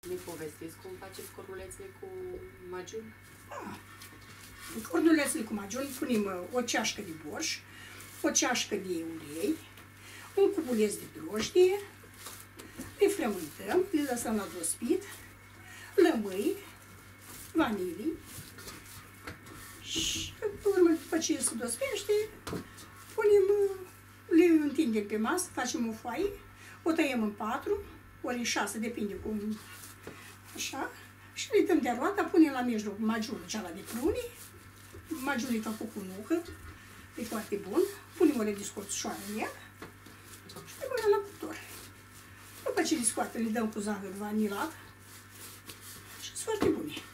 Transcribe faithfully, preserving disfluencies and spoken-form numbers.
Ne povestiți cum faceți cornulețele cu magiun? Ah. În cornulețele cu magiun punem o ceașcă de borș, o ceașcă de ulei, un cubuleț de drojdie, le frământăm, le lăsăm la dospit, lămâi, vanilii și pe urmă, după ce se dospește, punem, le întindem pe masă, facem o foaie, o tăiem în patru, ori în șase, depinde cum, așa, și le dăm de roata, punem la mijloc magiunul ceala de prune, magiunul e făcut cu nucă, e foarte bun, punem o de scorțișoară în ea și le băgăm la cuptor. După ce le scoate, le dăm cu zahăr vanilat și sunt foarte bune.